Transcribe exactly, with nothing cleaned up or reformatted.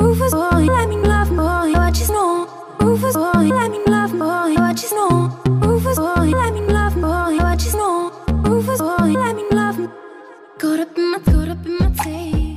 Rufus boy, let me love boy, what you know. Rufus boy, let me love boy, what you know. Rufus boy, let me love boy, what you know. Rufus boy, let me love. Caught up in my, caught up in my taste.